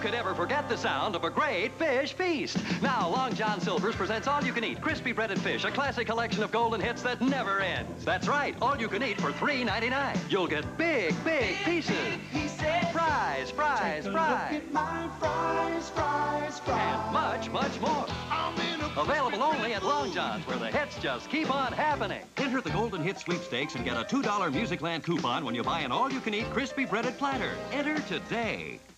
could ever forget the sound of a great fish feast? Now, Long John Silver's presents all-you-can-eat crispy breaded fish, a classic collection of golden hits that never ends. That's right, all you can eat for $3.99. You'll get big, big pieces. Fries, fries, fries. And much, much more. Available only at Long John's, where the hits just keep on happening. Enter the Golden Hits sweepstakes and get a $2 Musicland coupon when you buy an all-you-can-eat crispy breaded platter. Enter today.